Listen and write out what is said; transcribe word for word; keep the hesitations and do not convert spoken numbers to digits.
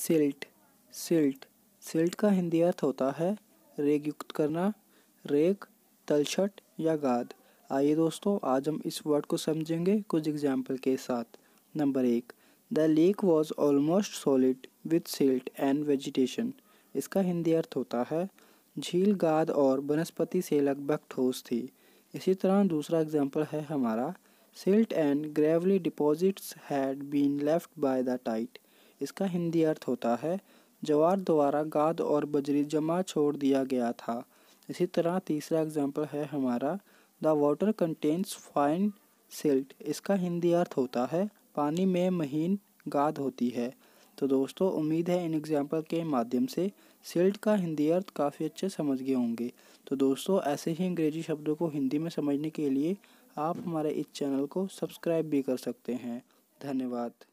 Silt silt silt का हिंदी अर्थ होता है रेग युक्त करना, रेग, तलछट या गाद। आइए दोस्तों, आज हम इस वर्ड को समझेंगे कुछ एग्जाम्पल के साथ। नंबर एक, the lake was almost solid with silt and vegetation. इसका हिंदी अर्थ होता है झील गाद और वनस्पति से लगभग ठोस थी। इसी तरह दूसरा एग्जाम्पल है हमारा, silt and gravelly deposits had been left by the tide. इसका हिंदी अर्थ होता है ज्वार द्वारा गाद और बजरी जमा छोड़ दिया गया था। इसी तरह तीसरा एग्जाम्पल है हमारा, the water contains fine silt. इसका हिंदी अर्थ होता है पानी में महीन गाद होती है। तो दोस्तों, उम्मीद है इन एग्जाम्पल के माध्यम से सिल्ट का हिंदी अर्थ काफ़ी अच्छे समझ गए होंगे। तो दोस्तों, ऐसे ही अंग्रेजी शब्दों को हिंदी में समझने के लिए आप हमारे इस चैनल को सब्सक्राइब भी कर सकते हैं। धन्यवाद।